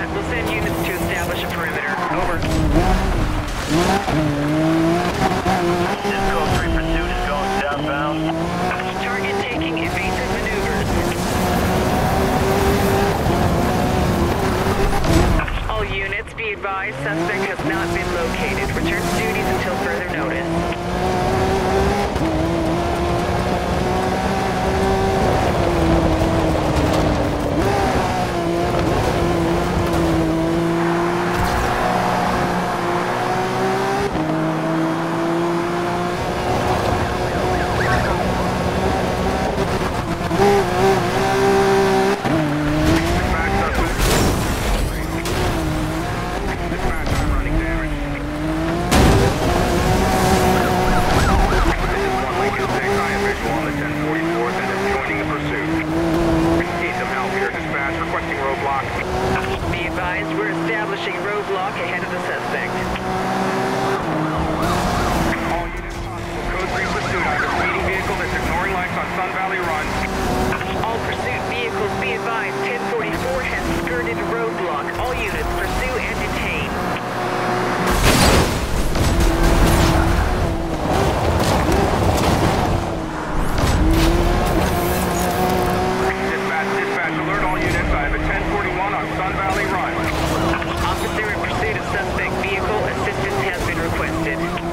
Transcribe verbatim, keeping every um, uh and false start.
that. We'll send units to establish a perimeter. Over. Cisco three pursuit is going southbound. Target taking evasive maneuvers. All units, be advised, suspect has not been located. Return to duties until further notice. Be advised, we're establishing roadblock ahead of the suspect. All units possible. Code three pursuit. I have a speeding vehicle that's ignoring lights on Sun Valley Run. All pursuit vehicles, be advised, ten forty-four has skirted a roadblock. All units, pursue and detain. Dispatch, dispatch, alert all units. I have a ten forty-one on Sun Valley Run. Officer in pursuit of suspect vehicle, assistance has been requested.